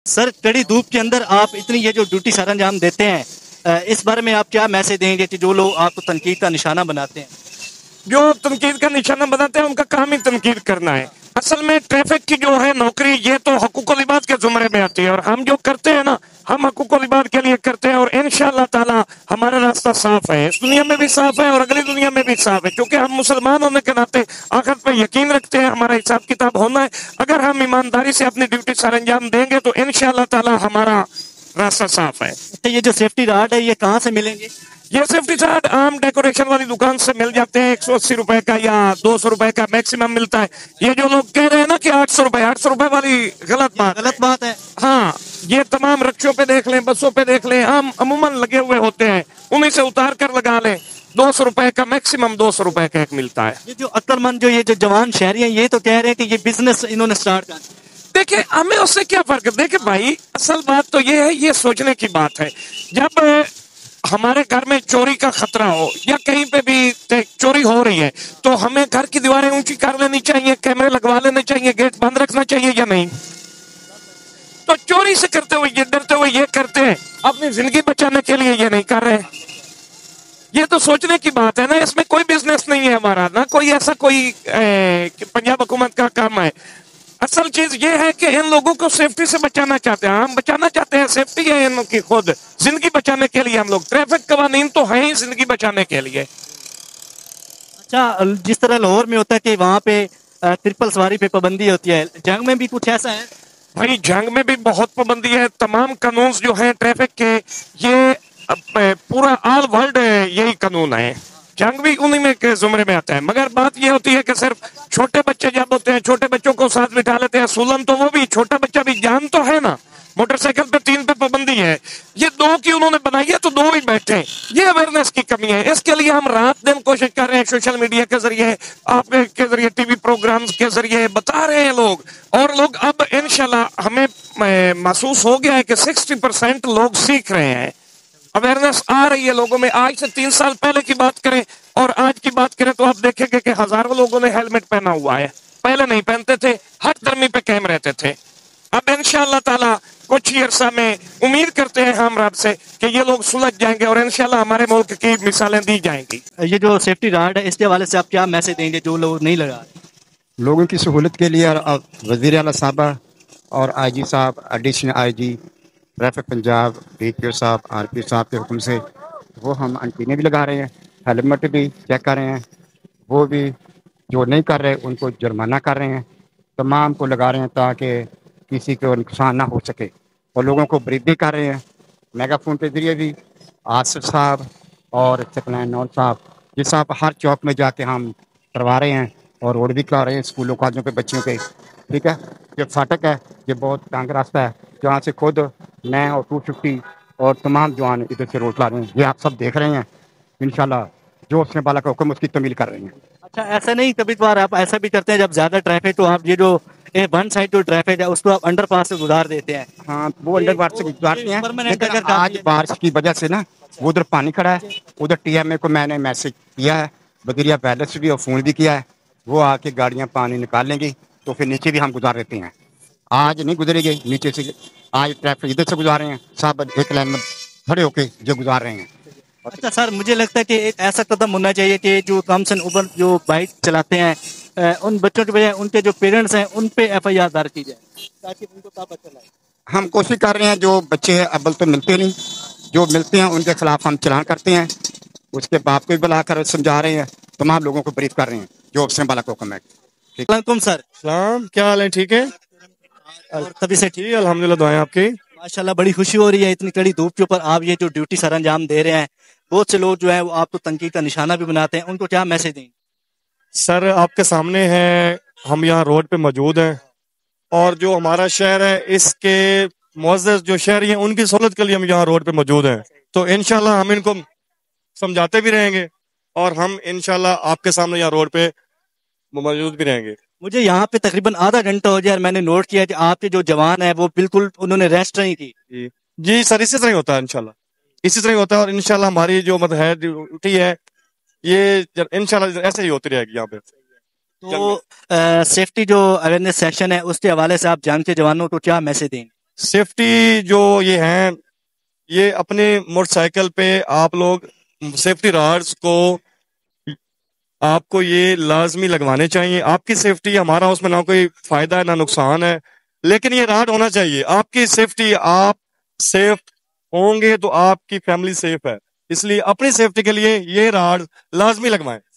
سر کڑی دھوپ کے اندر آپ اتنی یہ جو ڈیوٹی سر انجام دیتے ہیں، اس بارے میں آپ کیا میسج دیں گے کہ جو لوگ آپ کو تنقید کا نشانہ بناتے ہیں؟ جو تنقید کا نشانہ بناتے ہیں ان کا کام ہی تنقید کرنا ہے. اصل میں ٹریفک کی جو ہے نوکری یہ تو حقوق العباد کے زمرے میں آتی ہے، اور ہم جو کرتے ہیں نا ہم حقوق العباد کے لیے کرتے ہیں، اور انشاءاللہ تعالی ہمارا راستہ صاف ہے، اس دنیا میں بھی صاف ہے اور اگلی دنیا میں بھی صاف ہے، کیونکہ ہم مسلمان ہونے کے ناطے آخرت پہ یقین رکھتے ہیں، ہمارا حساب کتاب ہونا ہے. اگر ہم ایمانداری سے اپنی ڈیوٹی سر انجام دیں گے تو انشاءاللہ تعالی ہمارا راستہ صاف ہے. اچھا، یہ جو سیفٹی راڈ ہے یہ کہاں سے ملیں گے؟ یہ سیفٹی چارٹ عام ڈیکوریشن والی دکان سے مل جاتے ہیں، 180 روپے کا یا 200 روپے کا میکسیمم ملتا ہے. یہ جو لوگ کہہ رہے ہیں نا کہ 800 روپے والی غلط بات ہے. ہاں، یہ تمام رکشوں پہ دیکھ لیں، بسوں پہ دیکھ لیں، ہم عموماً لگے ہوئے ہوتے ہیں، انہیں سے اتار کر لگا لیں. 200 روپے کا میکسیمم 200 روپے کا ایک ملتا ہے. یہ جو عقل مند یہ جو جوان شہری ہیں یہ تو کہہ رہے ہیں کہ یہ بزنس انہوں نے سٹارٹ کر. دیکھیں ہمیں اس سے کیا فرق ہے؟ دیکھیں بھائی، اصل بات تو یہ ہے، یہ سوچنے کی بات ہے. جب ہمارے گھر میں چوری کا خطرہ ہو یا کہیں پہ بھی چوری ہو رہی ہے تو ہمیں گھر کی دیواریں اونچی کر لینی چاہیے، کیمرے لگوا لینے چاہیے، گیٹ بند رکھنا چاہیے یا نہیں؟ تو چوری سے کرتے ہوئے یہ ڈرتے ہوئے یہ کرتے ہیں، اپنی زندگی بچانے کے لیے یہ نہیں کر رہے. یہ تو سوچنے کی بات ہے نا، اس میں کوئی بزنس نہیں ہے ہمارا، نہ کوئی ایسا کوئی پنجاب حکومت کا کام ہے. اصل چیز یہ ہے کہ ان لوگوں کو سیفٹی سے بچانا چاہتے ہیں، ہم بچانا چاہتے ہیں، سیفٹی ہے ان کی خود زندگی بچانے کے لیے. ہم لوگ ٹریفک قوانین تو ہیں ہی زندگی بچانے کے لیے. اچھا، جس طرح لاہور میں ہوتا ہے کہ وہاں پہ ٹرپل سواری پہ پابندی ہوتی ہے، جنگ میں بھی کچھ ایسا ہے؟ بھائی جنگ میں بھی بہت پابندی ہے. تمام قانون جو ہیں ٹریفک کے یہ پورا آل ورلڈ یہی قانون ہے. جنگ بھی انہی میں کے زمرے میں آتا ہے، مگر بات یہ ہوتی ہے کہ صرف چھوٹے بچے جب ہوتے ہیں چھوٹے بچوں کو ساتھ بٹھا لیتے ہیں. سولن تو وہ بھی چھوٹا بچہ بھی جان تو ہے نا. موٹر سائیکل پہ 3 پہ پابندی ہے، یہ 2 کی انہوں نے بنائی ہے تو 2 ہی بیٹھے. یہ اویئرنیس کی کمی ہے، اس کے لیے ہم رات دن کوشش کر رہے ہیں، سوشل میڈیا کے ذریعے، آپ کے ذریعے، ٹی وی پروگرامز کے ذریعے بتا رہے ہیں لوگ. اور لوگ اب انشاءاللہ ہمیں محسوس ہو گیا ہے کہ 60% لوگ سیکھ رہے ہیں، اویئرنیس آ رہی ہے لوگوں میں. آج سے 3 سال پہلے کی بات کریں اور آج کی بات کریں تو آپ دیکھیں گے کہ ہزاروں لوگوں نے ہیلمٹ پہنا ہوا ہے. پہلے نہیں پہنتے تھے، ہر درمی پہ قائم رہتے تھے. اب انشاءاللہ تعالی کچھ ہی عرصہ میں امید کرتے ہیں ہم رب سے کہ یہ لوگ سلجھ جائیں گے اور انشاءاللہ ہمارے ملک کی مثالیں دی جائیں گی. یہ جو سیفٹی راڈ ہے اس کے حوالے سے آپ کیا میسج دیں گے جو لوگ نہیں لگا رہے؟ لوگوں کی سہولت کے لیے وزیر اعلیٰ صاحبہ اور آئی جی صاحب، additional I G traffic Punjab, D P O صاحب، آر پی او صاحب کے حکم سے وہ ہم انٹینے بھی لگا رہے ہیں، ہیلمٹ بھی چیک کر رہے ہیں. وہ بھی جو نہیں کر رہے ان کو جرمانہ کر رہے ہیں. تمام کو لگا رہے ہیں تاکہ کسی کو نقصان نہ ہو سکے، اور لوگوں کو بریف بھی کر رہے ہیں میگا فون کے ذریعے بھی. آصف صاحب اور سکلین نور صاحب، یہ صاحب ہر چوک میں جا کے ہم کروا رہے ہیں اور روڈ بھی کروا رہے ہیں اسکولوں کالجوں کے بچوں کے. ٹھیک ہے، یہ فاٹک ہے، یہ بہت تنگ راستہ ہے جہاں سے خود میں اور 250 اور تمام جوان ادھر سے روڈ لا رہے ہیں. یہ آپ سب دیکھ رہے ہیں. انشاءاللہ جو اس نے بالا کا حکم اس کی تعمیل کر رہے ہیں. اچھا، ایسا نہیں کبھی کبھار آپ ایسا بھی کرتے ہیں جب زیادہ ٹریفک تو آپ یہ جو ون سائڈ جو ٹریفک ہے اس کو آپ انڈر پاس سے گزار دیتے ہیں؟ ہاں، وہ انڈر پاس سے گزارتے ہیں، لیکن آج بارش کی وجہ سے نا وہ ادھر پانی کھڑا ہے. ادھر ٹی ایم اے کو میں نے میسج کیا ہے، بدریہ پیلس بھی اور فون بھی کیا ہے، وہ آ کے گاڑیاں پانی نکال لیں گی تو پھر نیچے بھی ہم گزار دیتے ہیں. آج نہیں گزرے گی نیچے سے، آج ٹریفک ادھر سے گزار رہے ہیں، صاحب ایک لائن میں کھڑے ہو کے جو گزار رہے ہیں. اچھا سر، مجھے لگتا ہے کہ ایک ایسا قدم ہونا چاہیے کہ جو کم سن عمر جو بائک چلاتے ہیں ان بچوں کے بجائے ان کے جو پیرنٹس ہیں ان پہ ایف آئی آر درج کی جائے تاکہ ان کو پتہ چلے. ہم کوشش کر رہے ہیں، جو بچے ابل تو ملتے نہیں، جو ملتے ہیں ان کے خلاف ہم چلان کرتے ہیں. اس کے باپ کو بھی بلا کر سمجھا رہے ہیں، تمام لوگوں کو بریف کر رہے ہیں جو حسین بالا کو حکم ہے. السلام علیکم سر. سلام، کیا حال ہے؟ ٹھیک ہے، اور تبھی سے جی الحمدللہ، دعائیں آپ کی. ماشاءاللہ بڑی خوشی ہو رہی ہے اتنی کڑی دھوپ کے اوپر آپ یہ جو ڈیوٹی سر انجام دے رہے ہیں. بہت سے لوگ جو ہیں وہ آپ کو تنقید کا نشانہ بھی بناتے ہیں، ان کو کیا میسج دیں؟ سر آپ کے سامنے ہیں، ہم یہاں روڈ پہ موجود ہیں اور جو ہمارا شہر ہے اس کے معزز جو شہری ہیں ان کی سہولت کے لیے ہم یہاں روڈ پہ موجود ہیں. تو انشاءاللہ ہم ان کو سمجھاتے بھی رہیں گے اور ہم انشاءاللہ آپ کے سامنے یہاں روڈ پہ موجود بھی رہیں گے. مجھے یہاں پہ تقریباً آدھا گھنٹہ ہو جائے اور میں نے نوٹ کیا کہ آپ کے جو جوان ہیں وہ بالکل انہوں نے ریسٹ نہیں کی. جی سر، اسی طرح ہی ہوتا ہے انشاءاللہ، اسی طرح ہی ہوتا ہے. اور انشاءاللہ ہماری جو ہے ڈیوٹی ہے یہ انشاءاللہ ایسے ہی ہوتی رہے گی یہاں پہ. تو سیفٹی جو اویئرنیس سیشن ہے اس کے حوالے سے آپ جنگ کے جوانوں کو کیا میسج دیں؟ سیفٹی جو یہ ہیں، یہ اپنے موٹر سائیکل پہ آپ لوگ سیفٹی راڈز کو آپ کو یہ لازمی لگوانے چاہیے. آپ کی سیفٹی، ہمارا اس میں نہ کوئی فائدہ ہے نہ نقصان ہے، لیکن یہ راڈ ہونا چاہیے. آپ کی سیفٹی، آپ سیف ہوں گے تو آپ کی فیملی سیف ہے. اس لیے اپنی سیفٹی کے لیے یہ راڈ لازمی لگوائیں.